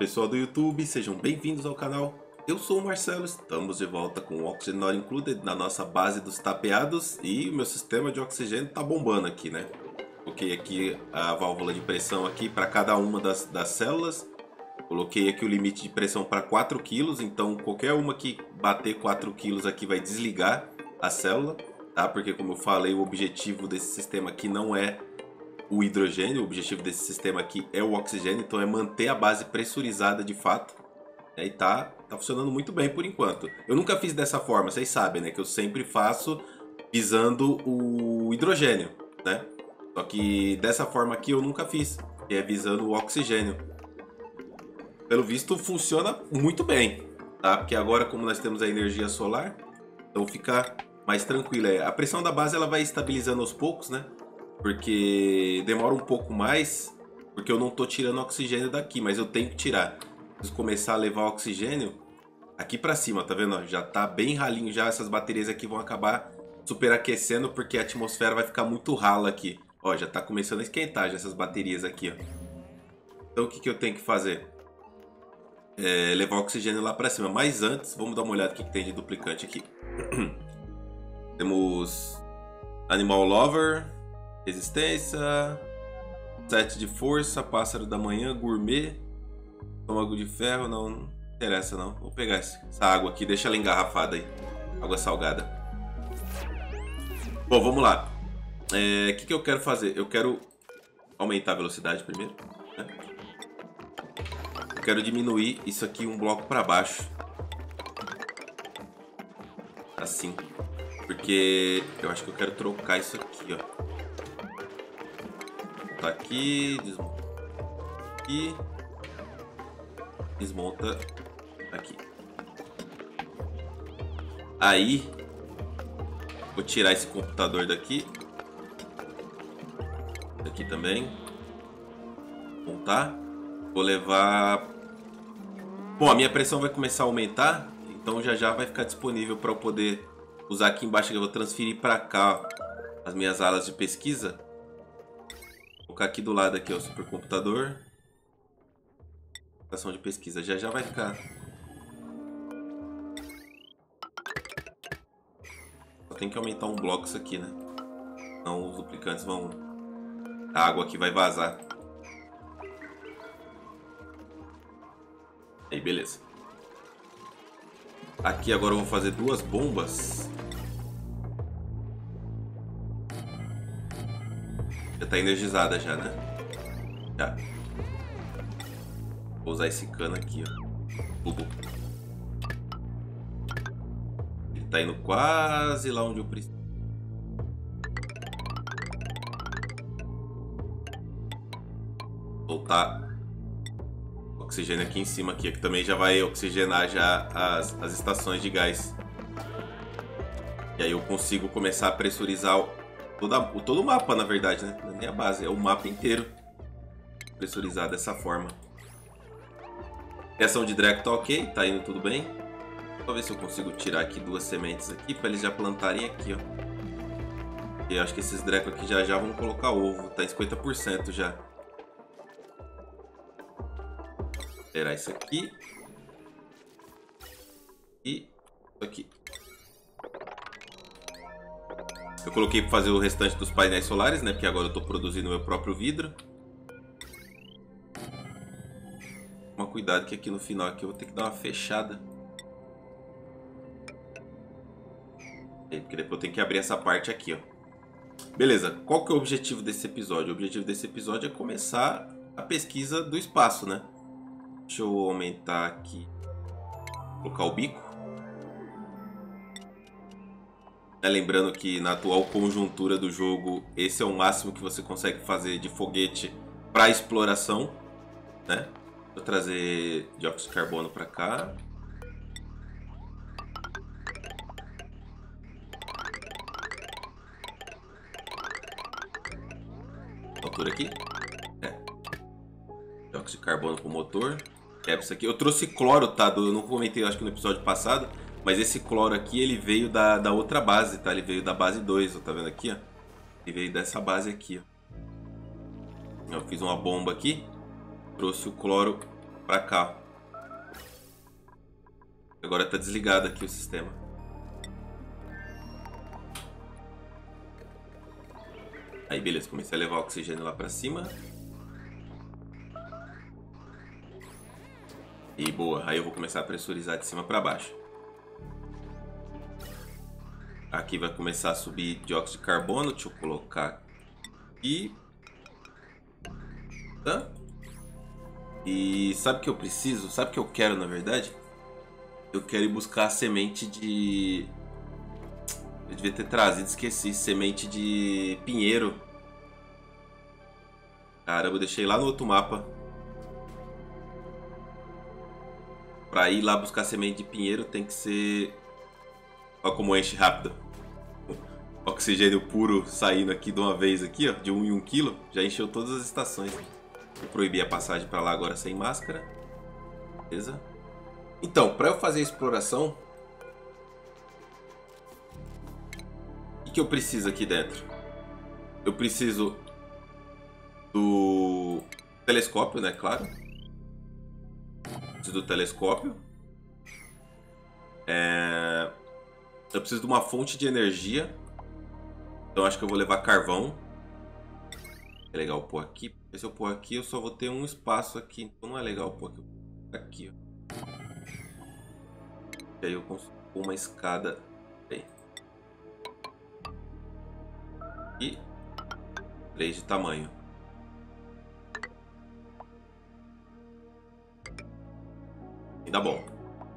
Pessoal do YouTube, sejam bem-vindos ao canal. Eu sou o Marcelo, estamos de volta com o Oxygen Not Included na nossa base dos tapeados e o meu sistema de oxigênio tá bombando aqui, né? Coloquei aqui a válvula de pressão aqui para cada uma das células. Coloquei aqui o limite de pressão para 4 kg, então qualquer uma que bater 4 kg aqui vai desligar a célula, tá? Porque como eu falei, o objetivo desse sistema aqui não é o hidrogênio, o objetivo desse sistema aqui é o oxigênio, então é manter a base pressurizada de fato. E tá funcionando muito bem por enquanto. Eu nunca fiz dessa forma, vocês sabem, né? Que eu sempre faço visando o hidrogênio, né? Só que dessa forma aqui eu nunca fiz, que é visando o oxigênio. Pelo visto funciona muito bem, tá? Porque agora como nós temos a energia solar, então fica mais tranquilo. A pressão da base ela vai estabilizando aos poucos, né? Porque demora um pouco mais, porque eu não tô tirando oxigênio daqui, mas eu tenho que tirar. Preciso começar a levar oxigênio aqui para cima, tá vendo? Já tá bem ralinho já, essas baterias aqui vão acabar superaquecendo porque a atmosfera vai ficar muito rala aqui. Ó, já tá começando a esquentar já essas baterias aqui, ó. Então o que que eu tenho que fazer? Levar oxigênio lá para cima. Mas antes, vamos dar uma olhada no que tem de duplicante aqui. Temos Animal Lover, Resistência, 7 de força, Pássaro da manhã, Gourmet, Estômago de ferro, não interessa não. Vou pegar essa água aqui, deixa ela engarrafada aí. Água salgada. Bom, vamos lá. O que eu quero fazer? Eu quero aumentar a velocidade primeiro, né? Eu quero diminuir isso aqui um bloco para baixo. Assim. Porque eu acho que eu quero trocar isso aqui, ó. Tá aqui, desmonta aqui, desmonta aqui. Aí vou tirar esse computador daqui, daqui também, montar. Vou levar. Bom, a minha pressão vai começar a aumentar, então já vai ficar disponível para eu poder usar aqui embaixo. Que eu vou transferir para cá, ó, as minhas alas de pesquisa. Vou colocar aqui do lado aqui, ó, o supercomputador. Estação de pesquisa já vai ficar. Só tem que aumentar um bloco isso aqui, né? Senão os duplicantes vão... A água aqui vai vazar. Aí, beleza. Aqui agora eu vou fazer duas bombas. Já tá energizada já, né? Já. Vou usar esse cano aqui, ó. Tubo. Ele tá indo quase lá onde eu preciso. Soltar oxigênio aqui em cima aqui, que também já vai oxigenar já as estações de gás. E aí eu consigo começar a pressurizar todo o mapa, na verdade, né? Não é nem a base, é o mapa inteiro pressurizado dessa forma. Reação de Draco tá ok, tá indo tudo bem. Só ver se eu consigo tirar aqui duas sementes aqui para eles já plantarem aqui, ó. E eu acho que esses Draco aqui já vão colocar ovo, tá em 50% já. Esperar isso aqui. E isso aqui. Eu coloquei para fazer o restante dos painéis solares, né? Porque agora eu estou produzindo meu próprio vidro. Toma cuidado que aqui no final aqui eu vou ter que dar uma fechada. Porque depois eu tenho que abrir essa parte aqui, ó. Beleza, qual que é o objetivo desse episódio? O objetivo desse episódio é começar a pesquisa do espaço, né? Deixa eu aumentar aqui. Colocar o bico. Lembrando que na atual conjuntura do jogo, esse é o máximo que você consegue fazer de foguete para exploração, né? Vou trazer dióxido de carbono para cá. Altura aqui. Dióxido de carbono para o motor. Isso aqui. Eu trouxe cloro, tá? Eu não comentei, acho que no episódio passado. Mas esse cloro aqui, ele veio da outra base, tá? Ele veio da base 2, ó, tá vendo aqui, ó? Ele veio dessa base aqui, ó. Eu fiz uma bomba aqui. Trouxe o cloro pra cá. Agora tá desligado aqui o sistema. Aí beleza, comecei a levar o oxigênio lá pra cima. E boa, aí eu vou começar a pressurizar de cima pra baixo. Aqui vai começar a subir dióxido de carbono. Deixa eu colocar aqui. Tá? E sabe o que eu preciso? Sabe o que eu quero na verdade? Eu quero ir buscar a semente de... Eu devia ter trazido, esqueci. Semente de pinheiro. Caramba, eu deixei lá no outro mapa. Pra ir lá buscar semente de pinheiro tem que ser... Olha como enche rápido. Oxigênio puro saindo aqui de uma vez aqui, ó, de 1 em 1 quilo. Já encheu todas as estações. Vou proibir a passagem pra lá agora sem máscara. Beleza? Então, pra eu fazer a exploração... O que eu preciso aqui dentro? Eu preciso do telescópio, né? Claro. Preciso do telescópio. Eu preciso de uma fonte de energia. Então acho que eu vou levar carvão. É legal pôr aqui. Porque se eu pôr aqui, eu só vou ter um espaço aqui. Então não é legal pôr aqui. Ó. E aí eu construo uma escada. Aí. E 3 de tamanho. E dá bom.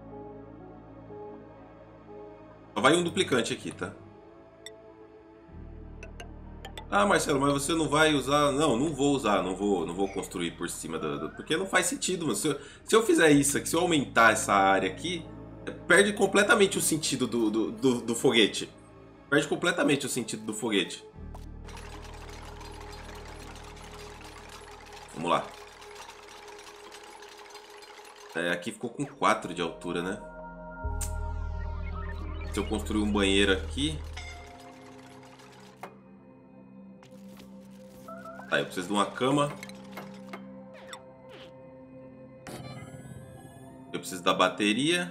Só vai um duplicante aqui, tá? Ah, Marcelo, mas você não vai usar... Não, não vou usar. Não vou construir por cima porque não faz sentido, mano. Se eu fizer isso aqui, se eu aumentar essa área aqui, perde completamente o sentido do foguete. Perde completamente o sentido do foguete. Vamos lá. Aqui ficou com 4 de altura, né? Se eu construir um banheiro aqui... Tá, eu preciso de uma cama. Eu preciso da bateria.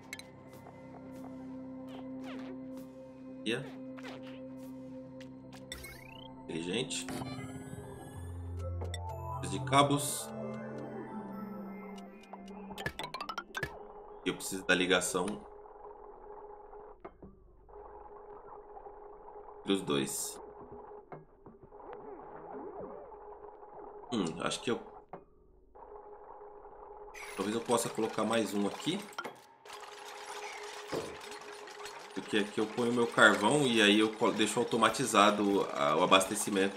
Inteligente. Preciso de cabos. Eu preciso da ligação entre os dois. Acho que eu... Talvez eu possa colocar mais um aqui. Porque aqui eu ponho o meu carvão e aí eu deixo automatizado o abastecimento.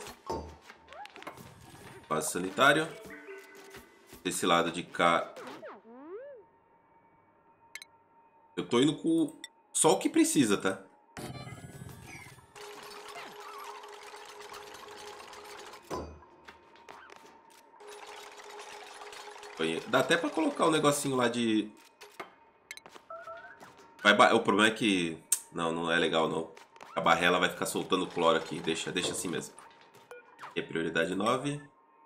Vaso sanitário. Desse lado de cá... Eu tô indo com só o que precisa, tá? Dá até pra colocar um negocinho lá de... O problema é que... Não é legal não. A barrela vai ficar soltando cloro aqui. Deixa assim mesmo. E a prioridade 9.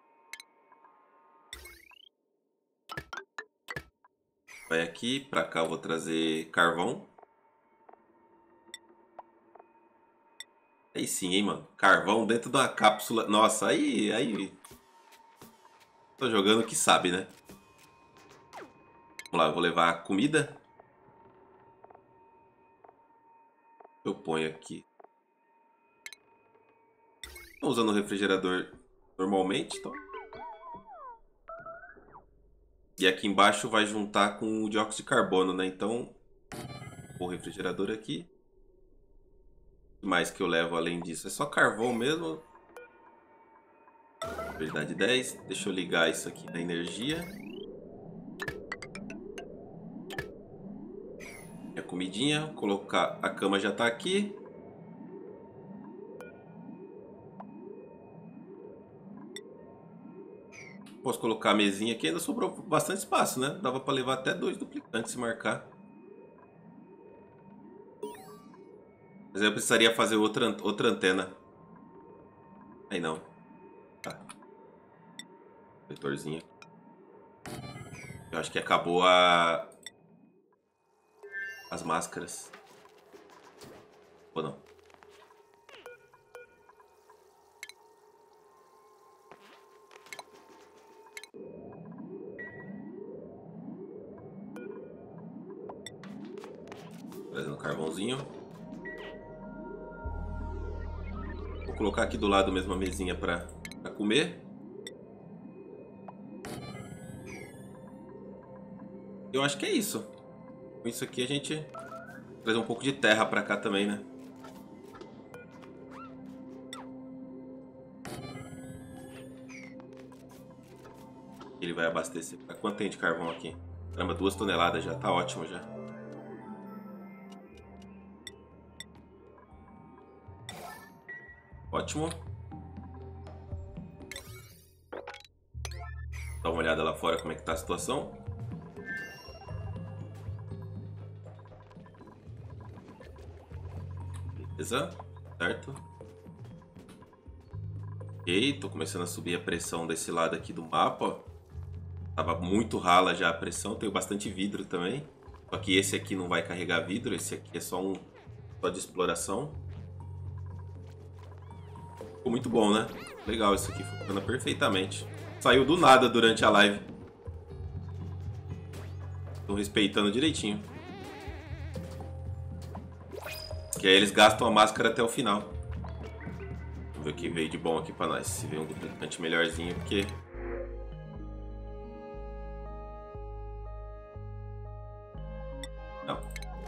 Vai aqui. Pra cá eu vou trazer carvão. Aí sim, hein, mano. Carvão dentro de uma cápsula. Nossa, aí... Tô jogando que sabe, né? Vamos lá, eu vou levar comida. Eu ponho aqui. Estou usando o refrigerador normalmente, então. E aqui embaixo vai juntar com o dióxido de carbono, né? Então, o refrigerador aqui. O que mais que eu levo além disso? É só carvão mesmo. Verdade 10. Deixa eu ligar isso aqui na energia. Minha comidinha. Colocar... A cama já está aqui. Posso colocar a mesinha aqui. Ainda sobrou bastante espaço, né? Dava para levar até 2 duplicantes se marcar. Mas aí eu precisaria fazer outra antena. Aí não. Tá. Vetorzinho. Eu acho que acabou as máscaras. Ou não? Trazendo carvãozinho. Vou colocar aqui do lado mesmo a mesinha pra comer. Eu acho que é isso. Com isso aqui a gente trazer um pouco de terra pra cá também, né? Ele vai abastecer. Quanto tem de carvão aqui? Caramba, 2 toneladas já. Tá ótimo já. Ótimo. Dá uma olhada lá fora como é que tá a situação. Beleza, certo. Ok, tô começando a subir a pressão desse lado aqui do mapa. Tava muito rala já a pressão, tenho bastante vidro também. Só que esse aqui não vai carregar vidro, esse aqui é só de exploração. Ficou muito bom, né? Legal isso aqui, funciona perfeitamente. Saiu do nada durante a live. Tô respeitando direitinho. Que aí eles gastam a máscara até o final. Vamos ver o que veio de bom aqui pra nós. Se veio um duplicante melhorzinho, porque... Não.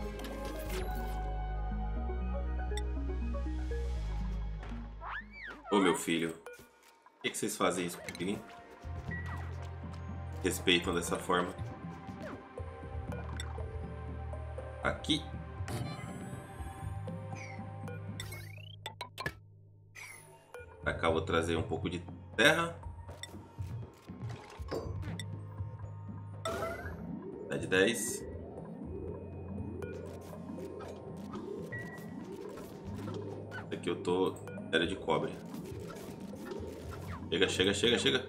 Ô, meu filho. Por que vocês fazem isso comigo? Respeitam dessa forma. Aqui. Pra cá eu vou trazer um pouco de terra. Dá de 10. Aqui eu tô... Era de cobre. Chega, chega, chega, chega.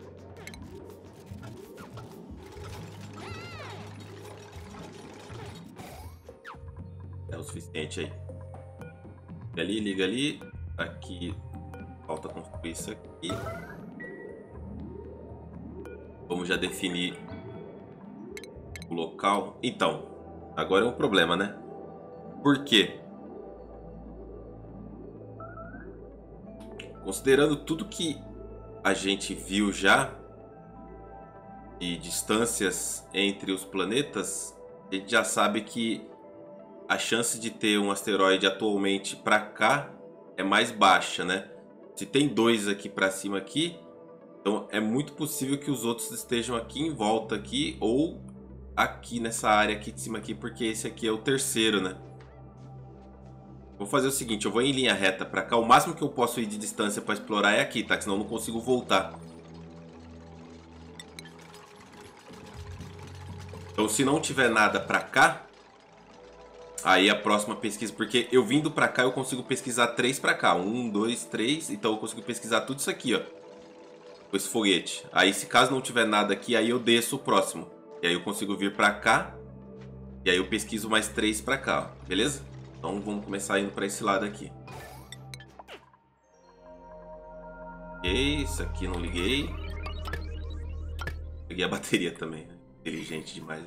É o suficiente aí. Liga ali, liga ali. Aqui falta construir isso aqui. Vamos já definir o local. Então, agora é um problema, né? Por quê? Considerando tudo que a gente viu já e distâncias entre os planetas, a gente já sabe que a chance de ter um asteroide atualmente para cá é mais baixa, né? Se tem 2 aqui para cima aqui, então é muito possível que os outros estejam aqui em volta aqui ou aqui nessa área aqui de cima aqui, porque esse aqui é o terceiro, né? Vou fazer o seguinte, eu vou em linha reta pra cá. O máximo que eu posso ir de distância pra explorar é aqui, tá? Que senão eu não consigo voltar. Então se não tiver nada pra cá, aí a próxima pesquisa... Porque eu vindo pra cá eu consigo pesquisar 3 pra cá. 1, 2, 3. Então eu consigo pesquisar tudo isso aqui, ó. Com esse foguete. Aí se caso não tiver nada aqui, aí eu desço o próximo. E aí eu consigo vir pra cá. E aí eu pesquiso mais 3 pra cá, ó. Beleza? Então vamos começar indo para esse lado aqui. Ok, isso aqui não liguei. Liguei a bateria também, né? Inteligente demais.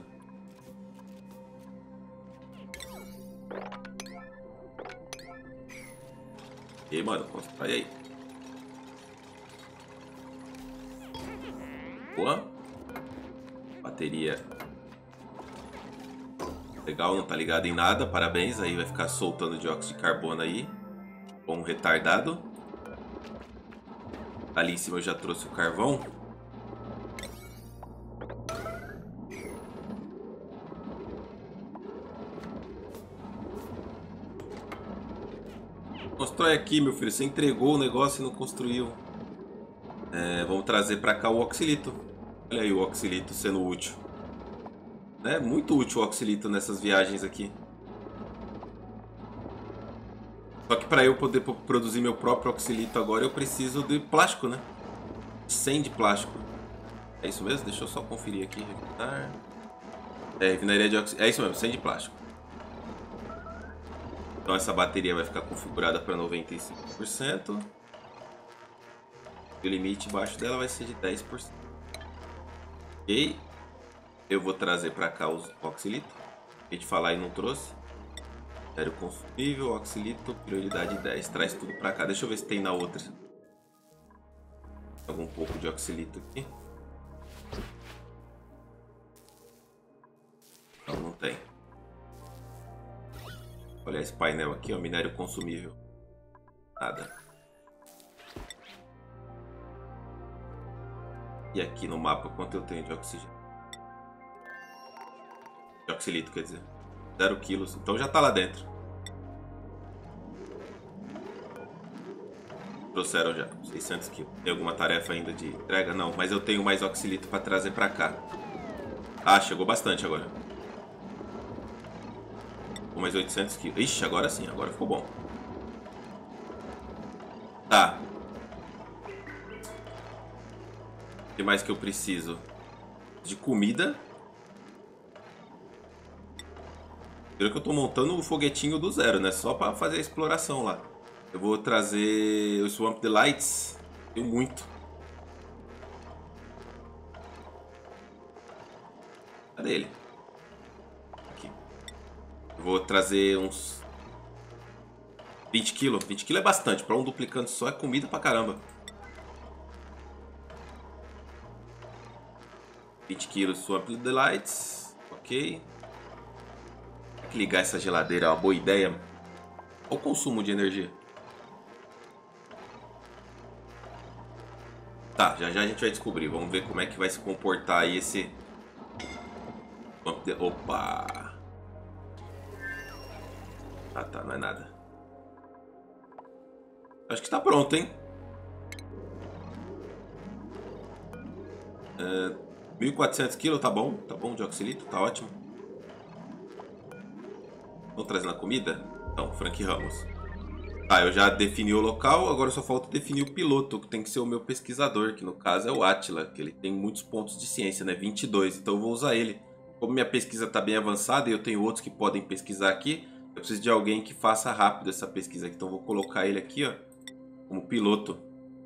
E aí, mano, constrói aí. Boa. Bateria. Legal, não tá ligado em nada, parabéns, aí vai ficar soltando dióxido de carbono aí. Bom, retardado. Ali em cima eu já trouxe o carvão. Constrói aqui, meu filho, você entregou o negócio e não construiu. Vamos trazer pra cá o oxilito. Olha aí o oxilito sendo útil. É muito útil o oxilito nessas viagens aqui. Só que para eu poder produzir meu próprio oxilito agora eu preciso de plástico, né? 100 de plástico. É isso mesmo? Deixa eu só conferir aqui. É, refinaria de oxigênio. É isso mesmo, sem de plástico. Então essa bateria vai ficar configurada para 95%. E o limite baixo dela vai ser de 10%. Ok. Eu vou trazer para cá os oxilito. A gente falar e não trouxe. Sério consumível, oxilito, prioridade 10. Traz tudo para cá. Deixa eu ver se tem na outra. Algum pouco de oxilito aqui. Não, não tem. Olha esse painel aqui, ó, minério consumível. Nada. E aqui no mapa, quanto eu tenho de oxigênio? De oxilito, quer dizer. 0 quilos. Então já tá lá dentro. Trouxeram já. 600 quilos. Tem alguma tarefa ainda de entrega? Não, mas eu tenho mais oxilito para trazer para cá. Ah, chegou bastante agora. Mais 800 quilos. Ixi, agora sim, agora ficou bom. Tá. O que mais que eu preciso? De comida. Primeiro que eu tô montando o foguetinho do zero, né? Só pra fazer a exploração lá. Eu vou trazer o Swamp Delights. Tenho muito. Cadê ele? Aqui. Eu vou trazer uns 20 quilos. 20 quilos é bastante. Pra um duplicante só é comida pra caramba. 20 quilos Swamp Delights. Ok. Tem que ligar essa geladeira, é uma boa ideia. Olha o consumo de energia. Tá, já já a gente vai descobrir. Vamos ver como é que vai se comportar aí esse... Opa! Ah, tá, não é nada. Acho que tá pronto, hein? 1.400 quilos, tá bom de oxilito, tá ótimo. Vamos trazendo a comida? Então, Frank Ramos. Tá, eu já defini o local, agora só falta definir o piloto, que tem que ser o meu pesquisador, que no caso é o Átila, que ele tem muitos pontos de ciência, né? 22, então eu vou usar ele. Como minha pesquisa tá bem avançada e eu tenho outros que podem pesquisar aqui, eu preciso de alguém que faça rápido essa pesquisa aqui, então eu vou colocar ele aqui, ó, como piloto.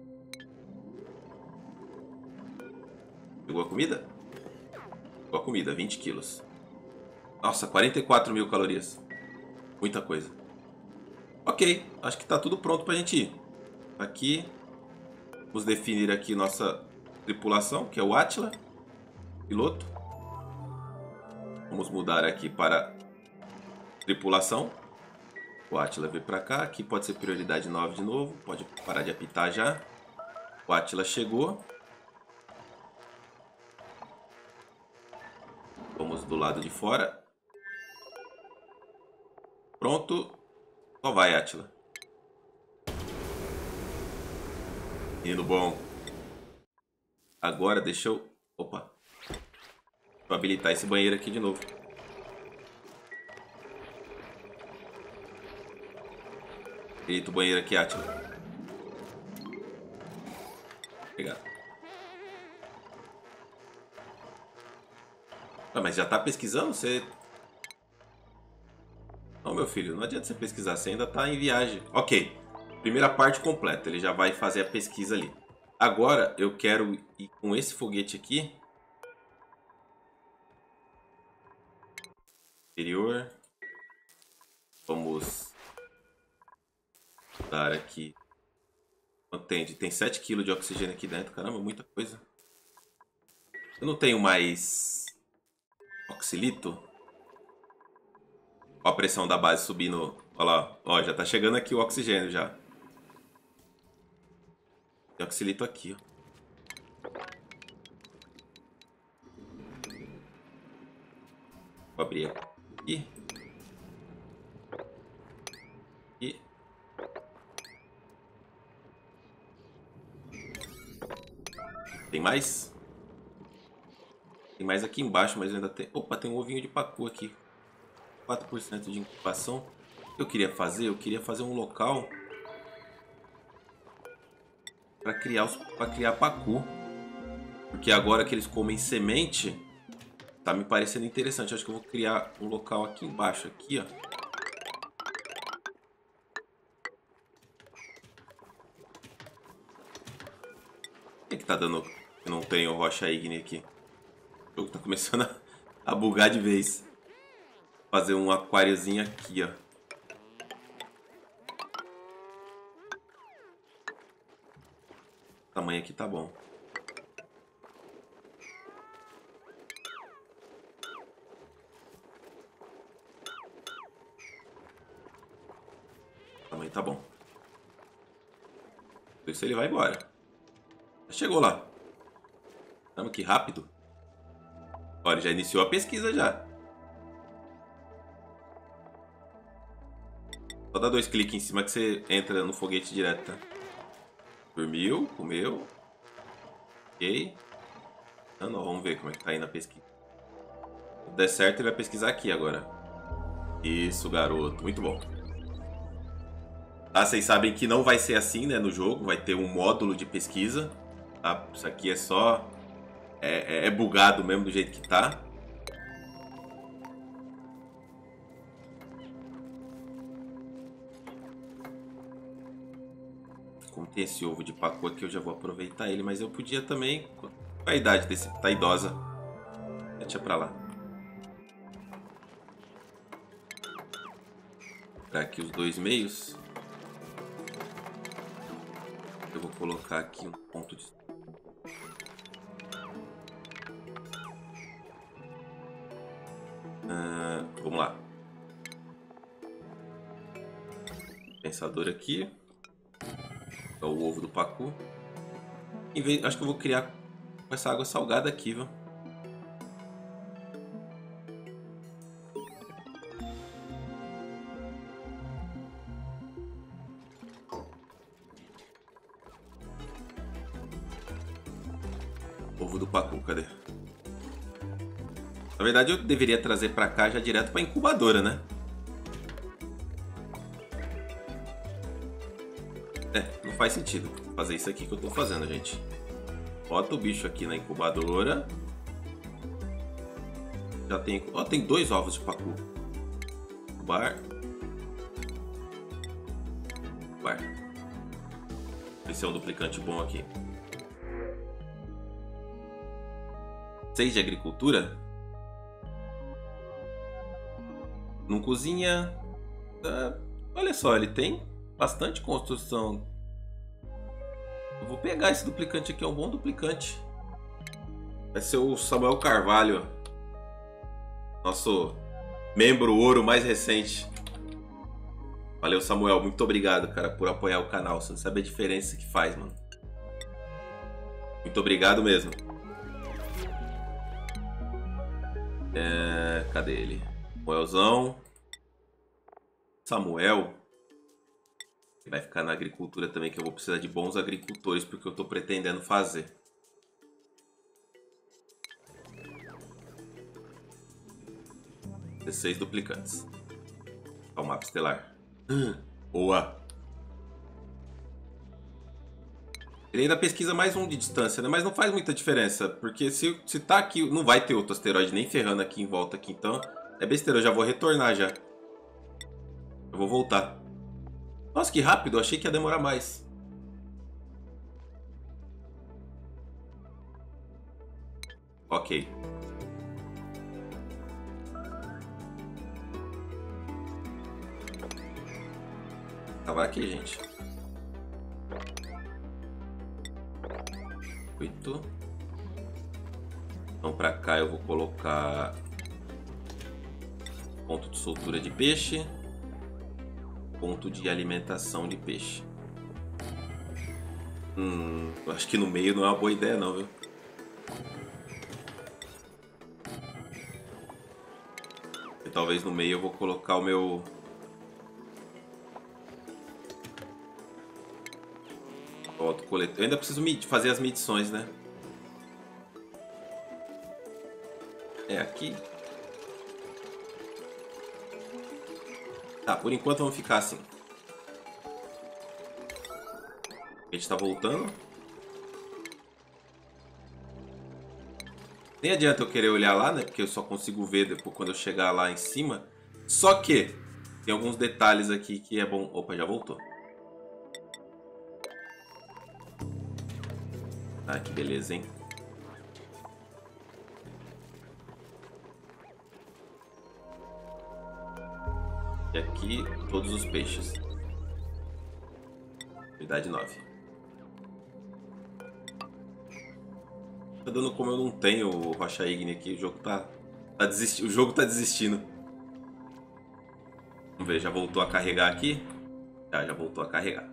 Pegou a comida? Pegou a comida, 20 quilos. Nossa, 44 mil calorias. Muita coisa. Ok, acho que tá tudo pronto pra gente ir. Aqui, vamos definir aqui nossa tripulação, que é o Átila, piloto. Vamos mudar aqui para tripulação. O Átila veio pra cá, aqui pode ser prioridade 9 de novo, pode parar de apitar já. O Átila chegou. Vamos do lado de fora. Pronto. Só vai, Átila. Menino bom. Agora deixa eu... Opa. Deixa eu habilitar esse banheiro aqui de novo. Eita, o banheiro aqui, Átila. Obrigado. Ah, mas já tá pesquisando? Você... Não, meu filho, não adianta você pesquisar, você ainda tá em viagem. Ok, primeira parte completa, ele já vai fazer a pesquisa ali. Agora eu quero ir com esse foguete aqui. Exterior. Vamos dar aqui. Entende? Tem 7 kg de oxigênio aqui dentro, caramba, muita coisa. Eu não tenho mais oxilito. Ó a pressão da base subindo. Olha lá, ó, já tá chegando aqui o oxigênio já. Tem oxilito aqui, ó. Vou abrir aqui. E tem mais? Tem mais aqui embaixo, mas ainda tem... Opa, tem um ovinho de pacu aqui. 4% de incubação. O que eu queria fazer? Eu queria fazer um local para criar pacu. Porque agora que eles comem semente, Tá me parecendo interessante. Acho que eu vou criar um local aqui embaixo, aqui, ó. Por que tá dando que não tenho rocha ígnea aqui? O jogo tá começando a bugar de vez. Fazer um aquáriozinho aqui, ó. O tamanho aqui tá bom. O tamanho tá bom. Por isso ele vai embora. Já chegou lá. Caramba, que rápido. Olha, já iniciou a pesquisa já. Só dá 2 cliques em cima que você entra no foguete direto, tá? Dormiu, comeu. Ok. Ah, não, vamos ver como é que tá aí na pesquisa. Se der certo, ele vai pesquisar aqui agora. Isso, garoto. Muito bom. Tá, vocês sabem que não vai ser assim, né, no jogo. Vai ter um módulo de pesquisa. Tá? Isso aqui é só... É bugado mesmo do jeito que tá. Como tem esse ovo de pacu aqui, eu já vou aproveitar ele. Mas eu podia também... Qual a idade desse? Tá idosa. Deixa pra lá. Pra aqui os 2 meios. Eu vou colocar aqui um ponto de... vamos lá. Pensador aqui. É o ovo do pacu. Acho que eu vou criar com essa água salgada aqui, viu? Ovo do pacu, cadê? Na verdade eu deveria trazer pra cá já direto pra incubadora, né? Não faz sentido fazer isso aqui que eu tô fazendo, gente. Bota o bicho aqui na incubadora. Já tem... Ó, tem 2 ovos de pacu. Bar. Esse é um duplicante bom aqui. 6 de agricultura. Não cozinha. Olha só, ele tem bastante construção. Eu vou pegar esse duplicante aqui, é um bom duplicante. Vai ser o Samuel Carvalho, nosso membro ouro mais recente. Valeu, Samuel, muito obrigado, cara, por apoiar o canal. Você não sabe a diferença que faz, mano. Muito obrigado mesmo. Cadê ele? Samuelzão. Samuel. Ele vai ficar na agricultura também, que eu vou precisar de bons agricultores, porque eu tô pretendendo fazer. Dezesseis duplicantes. Ó, o mapa estelar. Boa! Ele ainda pesquisa mais um de distância, né? Mas não faz muita diferença, porque se tá aqui, não vai ter outro asteroide nem ferrando aqui em volta aqui, então é besteira, eu já vou retornar já. Eu vou voltar. Nossa, que rápido, eu achei que ia demorar mais. Ok. Tava aqui, gente. 8. Então pra cá eu vou colocar ponto de soltura de peixe, ponto de alimentação de peixe. Eu acho que no meio não é uma boa ideia não, viu? E talvez no meio eu vou colocar o meu... autocoletor. Eu ainda preciso fazer as medições, né? É aqui. Tá, por enquanto vamos ficar assim. A gente tá voltando. Nem adianta eu querer olhar lá, né? Porque eu só consigo ver depois quando eu chegar lá em cima. Só que tem alguns detalhes aqui que é bom... Opa, já voltou. Ah, que beleza, hein? E aqui, todos os peixes. Unidade 9. Tá dando como eu não tenho o Rocha Igni aqui. O jogo tá desistindo. O jogo tá desistindo. Vamos ver, já voltou a carregar aqui? Já voltou a carregar.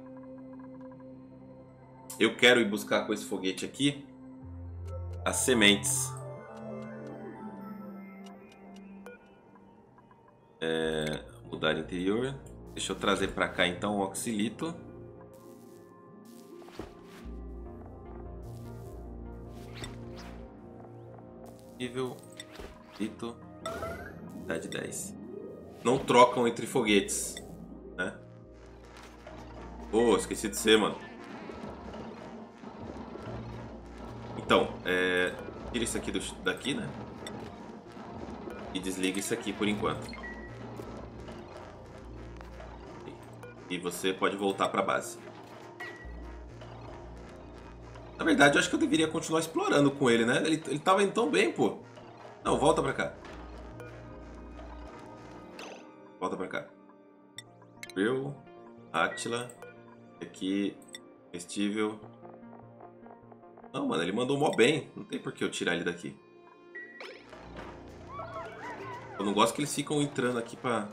Eu quero ir buscar com esse foguete aqui as sementes. Mudar interior. Deixa eu trazer pra cá então o oxilito. Nível Lito. Idade 10. Não trocam entre foguetes, né? Oh, esqueci de ser, mano. Então, tira isso aqui daqui, né? E desliga isso aqui por enquanto. E você pode voltar pra base. Na verdade, eu acho que eu deveria continuar explorando com ele, né? Ele tava indo tão bem, pô. Não, volta pra cá. Volta pra cá. Will, Attila. Aqui, Festival. Não, mano, ele mandou mó bem. Não tem por que eu tirar ele daqui. Eu não gosto que eles ficam entrando aqui pra...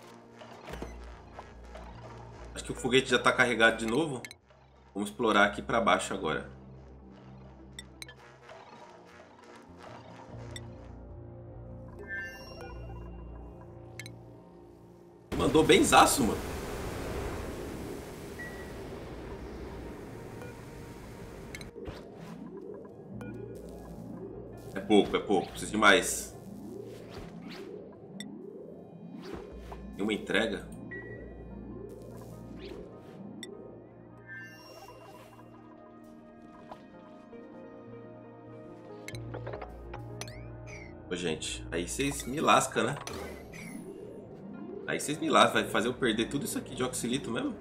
Acho que o foguete já tá carregado de novo. Vamos explorar aqui pra baixo agora. Mandou benzaço, mano. É pouco. Preciso de mais. Tem uma entrega? Ô, gente, aí vocês me lascam, né? Aí vocês me lascam. Vai fazer eu perder tudo isso aqui de oxilito mesmo?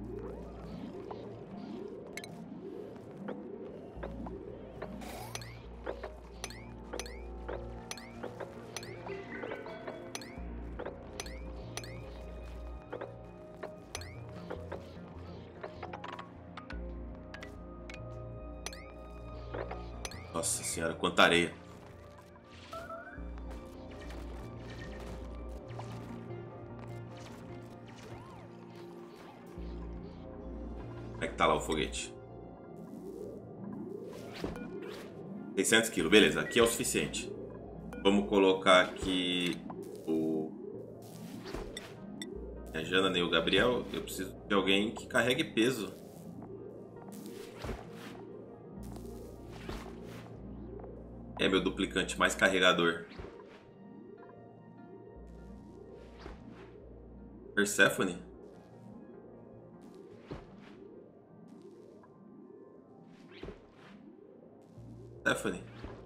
Nossa senhora, quanta areia. Como é que tá lá o foguete? 600 kg, beleza, aqui é o suficiente. Vamos colocar aqui a Jana e o Gabriel. Eu preciso de alguém que carregue peso. É meu duplicante mais carregador. Persephone? Persephone?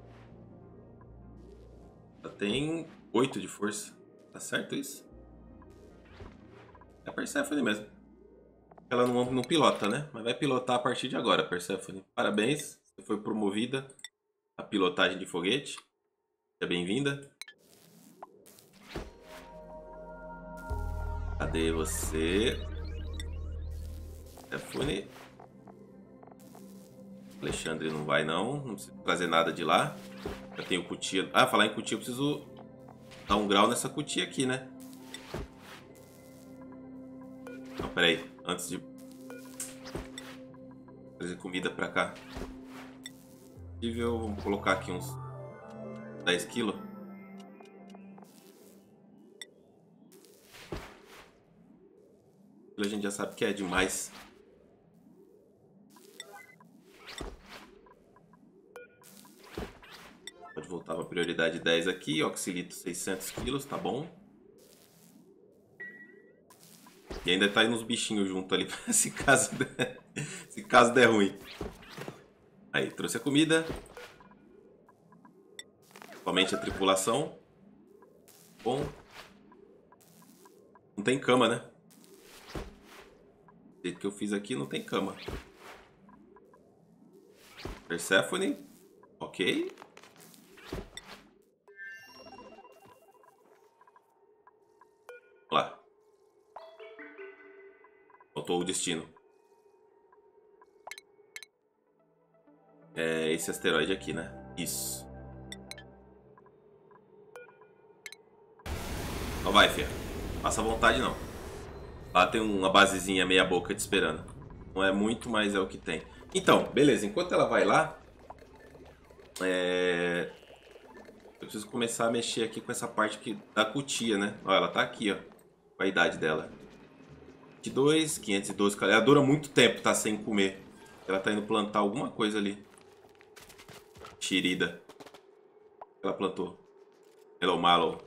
Ela tem 8 de força. Tá certo isso? É a Persephone mesmo. Ela não pilota, né? Mas vai pilotar a partir de agora, Persephone. Parabéns, você foi promovida a pilotagem de foguete. Seja bem-vinda. Cadê você? Persephone. Alexandre não vai não precisa trazer nada de lá. Já tenho cutia. Ah, falar em cutia, eu preciso dar um grau nessa cutia aqui, né? Não, peraí. Antes de trazer comida pra cá. Vamos colocar aqui uns 10 quilos. A gente já sabe que é demais. Pode voltar para prioridade 10 aqui. Oxilito 600 quilos, tá bom. E ainda tá indo uns bichinhos junto ali, se caso der ruim. Aí, trouxe a comida. Somente a tripulação. Bom. Não tem cama, né? Do jeito que eu fiz aqui, não tem cama. Persephone. Ok. Lá. Faltou o destino. É esse asteroide aqui, né? Isso. Não vai, fia. Passa vontade, não. Lá tem uma basezinha meia boca te esperando. Não é muito, mas é o que tem. Então, beleza. Enquanto ela vai lá... eu preciso começar a mexer aqui com essa parte aqui da cutia, né? Ó, ela tá aqui, ó. Com a idade dela. 22, 512. Ela dura muito tempo, tá? Sem comer. Ela tá indo plantar alguma coisa ali. Xirida. Ela plantou. Hello, Malo.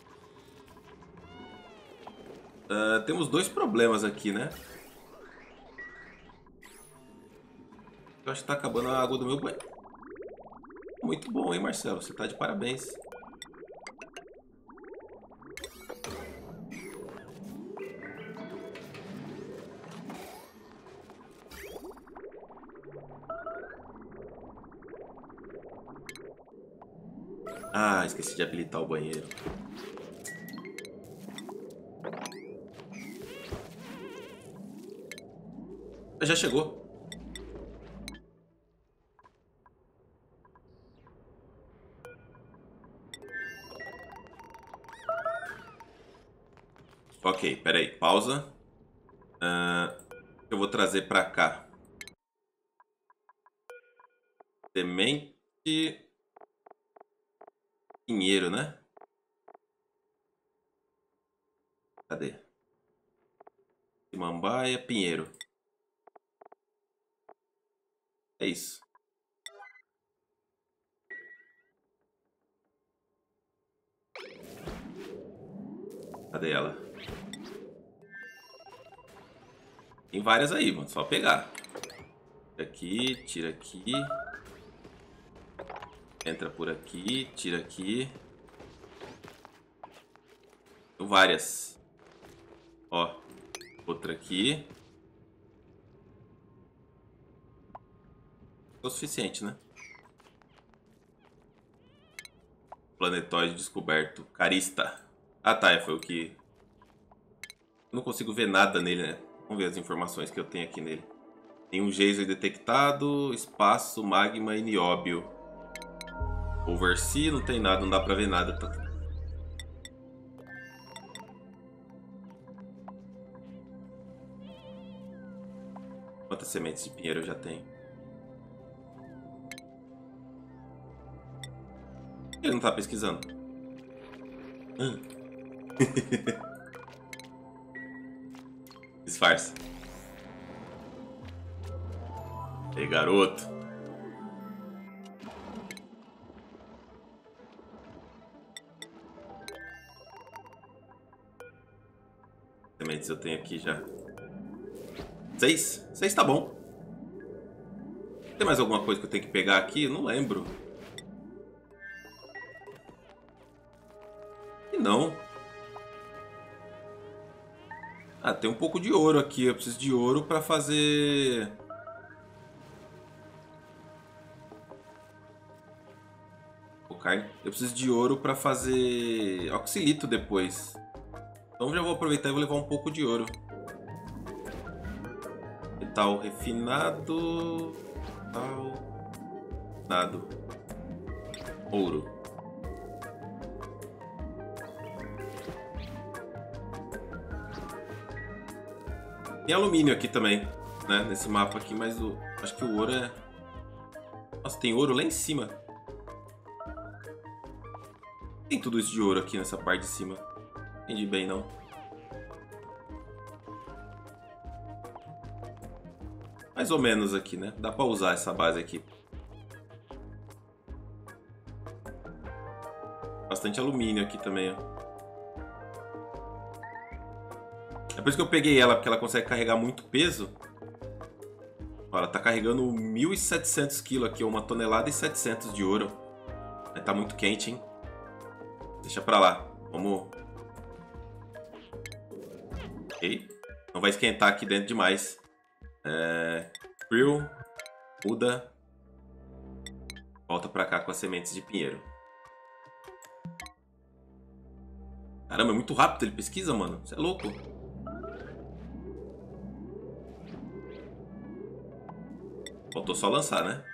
Temos dois problemas aqui, né? Eu acho que tá acabando a água do meu banho. Muito bom, hein, Marcelo? Você tá de parabéns. Ah, esqueci de habilitar o banheiro. Já chegou. Ok, peraí, pausa. Eu vou trazer pra cá. Semente. Pinheiro, né? Cadê? Samambaia, pinheiro. É isso. Cadê ela? Tem várias aí, mano. Só pegar. Tira aqui, tira aqui. Entra por aqui, tira aqui. Tem várias. Ó. Outra aqui. É o suficiente, né? Planetóide descoberto. Carista. Ah, tá. Foi o que... Eu não consigo ver nada nele, né? Vamos ver as informações que eu tenho aqui nele. Tem um geyser detectado. Espaço, magma e nióbio. Oversea, não tem nada. Não dá pra ver nada. Tá... Quantas sementes de pinheiro eu já tenho? Ele não tá pesquisando. Disfarça. Ei, garoto. Sementes eu tenho aqui já. 6? 6 tá bom. Tem mais alguma coisa que eu tenho que pegar aqui? Eu não lembro. E não. Ah, tem um pouco de ouro aqui. Eu preciso de ouro pra fazer... carne. Eu preciso de ouro pra fazer oxilito depois. Então já vou aproveitar e vou levar um pouco de ouro. Metal refinado. Metal... Nada. Ouro. Tem alumínio aqui também, né? Nesse mapa aqui, mas acho que o ouro é... Nossa, tem ouro lá em cima. Tem tudo isso de ouro aqui nessa parte de cima. Não entendi bem, não. Mais ou menos aqui, né? Dá pra usar essa base aqui. Bastante alumínio aqui também, ó. É por isso que eu peguei ela, porque ela consegue carregar muito peso. Ó, ela tá carregando 1.700 kg aqui, 1 tonelada e 700 de ouro. Mas tá muito quente, hein? Deixa pra lá. Vamos... Ok. Não vai esquentar aqui dentro demais. Frill. Muda. Volta pra cá com as sementes de pinheiro. Caramba, é muito rápido ele pesquisa, mano. Você é louco. Faltou só lançar, né?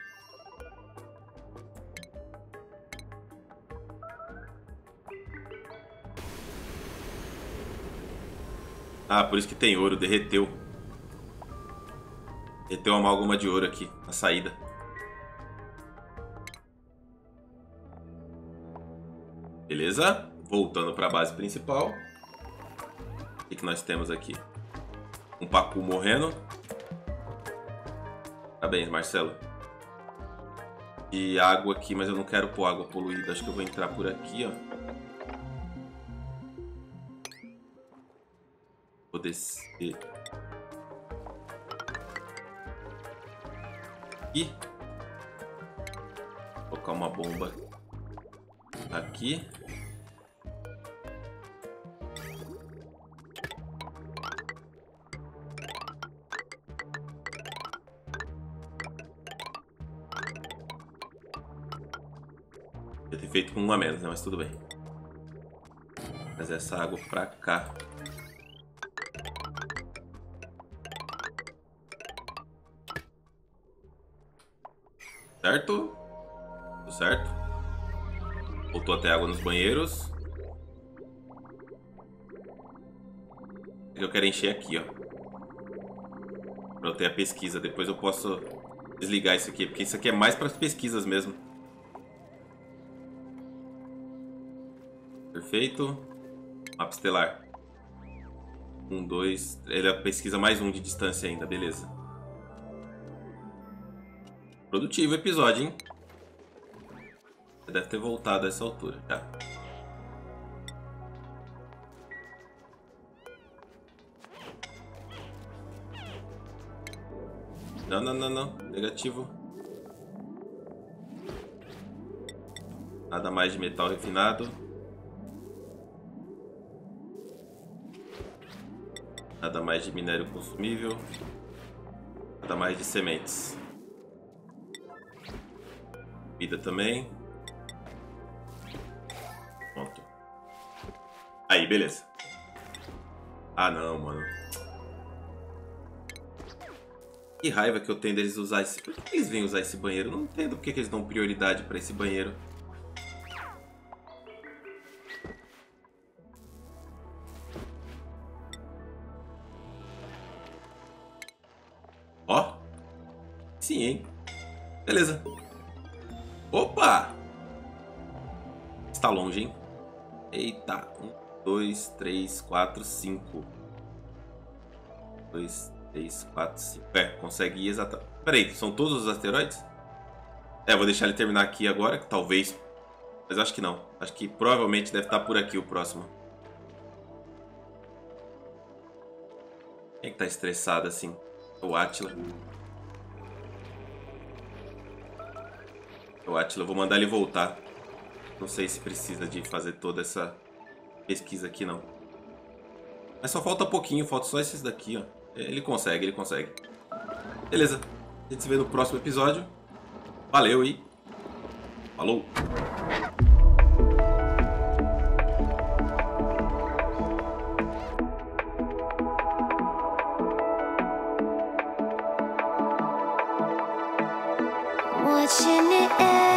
Ah, por isso que tem ouro. Derreteu. Derreteu uma amálgama de ouro aqui na saída. Beleza? Voltando para a base principal. O que nós temos aqui? Um pacu morrendo. Parabéns, Marcelo. E água aqui, mas eu não quero pôr água poluída. Acho que eu vou entrar por aqui, ó. Vou descer. Aqui. Vou colocar uma bomba aqui. Podia ter feito com uma menos, né? Mas tudo bem. Mas essa água pra cá. Certo? Tudo certo. Voltou até água nos banheiros. Eu quero encher aqui, ó. Pra eu ter a pesquisa. Depois eu posso desligar isso aqui. Porque isso aqui é mais para as pesquisas mesmo. Perfeito. Mapa estelar. 1, 2. Ele pesquisa mais um de distância ainda. Beleza. Produtivo o episódio, hein? Você deve ter voltado a essa altura, tá? Não, não, não, não. Negativo. Nada mais de metal refinado. Nada mais de minério consumível. Nada mais de sementes. Vida também. Pronto. Aí, beleza. Ah, não, mano. Que raiva que eu tenho deles usar esse... Por que eles vêm usar esse banheiro? Eu não entendo por que eles dão prioridade pra esse banheiro. Ó. Sim, hein? Beleza. Opa! Está longe, hein? Eita. 1, 2, 3, 4, 5. 2, 3, 4, 5. Consegue ir exatamente. Peraí, são todos os asteroides? Vou deixar ele terminar aqui agora, talvez. Mas acho que não. Acho que provavelmente deve estar por aqui o próximo. Quem é que tá estressado assim? O Átila. O Átila, eu vou mandar ele voltar. Não sei se precisa de fazer toda essa pesquisa aqui, não. Mas só falta pouquinho, falta só esses daqui, ó. Ele consegue, ele consegue. Beleza. A gente se vê no próximo episódio. Valeu e... falou! Watching it